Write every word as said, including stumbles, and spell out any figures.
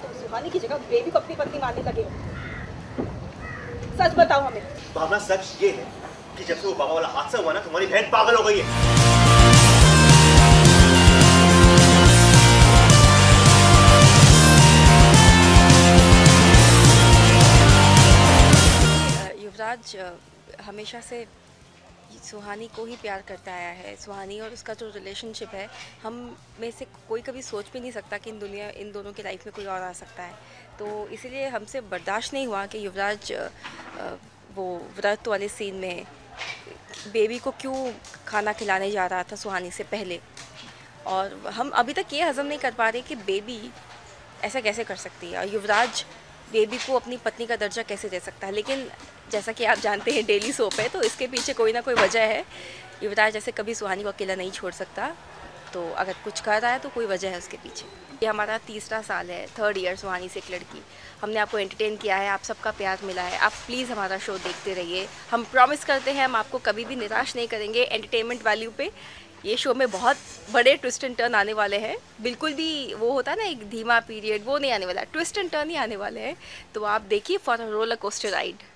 तुम सुहानी की जगह बेबी को अपनी पत्नी मानने लगे हो। सच बताओ हमें। भावना, सच ये है कि जब से वो बाबा वाला हादसा हुआ ना, तुम्हारी बहन पागल हो गई है। युवराज हमेशा से सुहानी को ही प्यार करता आया है। सुहानी और उसका जो रिलेशनशिप है, हम में से कोई कभी सोच भी नहीं सकता कि इन दुनिया इन दोनों की लाइफ में कोई और आ सकता है। तो इसीलिए हमसे बर्दाश्त नहीं हुआ कि युवराज वो व्रत वाले सीन में बेबी को क्यों खाना खिलाने जा रहा था सुहानी से पहले। और हम अभी तक ये हज़म नहीं कर पा रहे कि बेबी ऐसा कैसे कर सकती है और युवराज बेबी को अपनी पत्नी का दर्जा कैसे दे सकता है। लेकिन जैसा कि आप जानते हैं डेली सोप है, तो इसके पीछे कोई ना कोई वजह है। युवराज ऐसे कभी सुहानी को अकेला नहीं छोड़ सकता, तो अगर कुछ कर रहा है तो कोई वजह है उसके पीछे। ये हमारा तीसरा साल है, थर्ड ईयर सुहानी से एक लड़की। हमने आपको एंटरटेन किया है, आप सबका प्यार मिला है। आप प्लीज़ हमारा शो देखते रहिए। हम प्रॉमिस करते हैं हम आपको कभी भी निराश नहीं करेंगे एंटरटेनमेंट वैल्यू पे। ये शो में बहुत बड़े ट्विस्ट एंड टर्न आने वाले हैं। बिल्कुल भी वो होता है ना एक धीमा पीरियड, वो नहीं आने वाला, ट्विस्ट एंड टर्न ही आने वाले हैं। तो आप देखिए for a roller coaster ride.